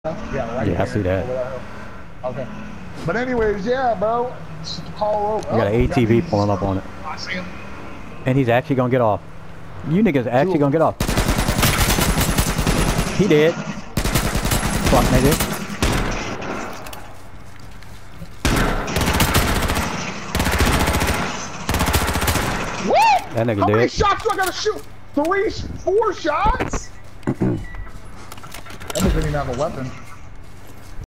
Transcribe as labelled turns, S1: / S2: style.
S1: Yeah, right.
S2: Yeah, I see that.
S1: Okay. But anyways, yeah, bro. Call over.
S2: I got an ATV pulling up on it.
S1: I see him.
S2: And he's actually gonna get off. You niggas actually gonna get off. He did. Fuck, nigga.
S1: What?
S2: That nigga
S1: How
S2: did.
S1: many shots do I gotta shoot? 3, 4 shots? That nigga didn't even have a weapon.